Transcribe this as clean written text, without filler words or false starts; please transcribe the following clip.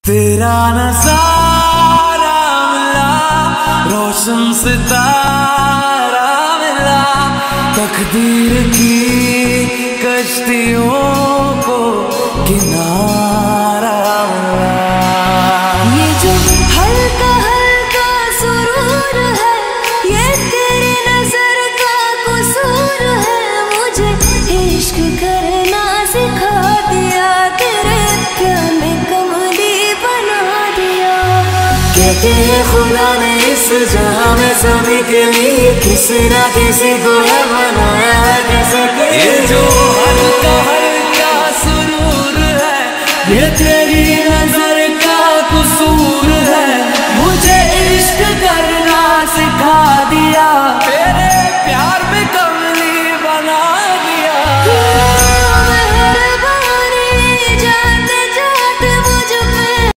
तेरा नजारा मिला, रोशन सितारा मिला, तकदीर की कश्तियों को किनारा मिला। ये जो हल्का हल्का सुरूर है, ये तेरी नजर का कसूर है। मुझे इश्क करना सिखा दिया, तेरे प्यार ने कमली बना दिया। कहते हैं खुदा ने इस जहां में सभी के लिए किसी ना किसी को है बनाया है जैसे कि ये जो हल्का हल्का सुरूर है, ये तेरी नजर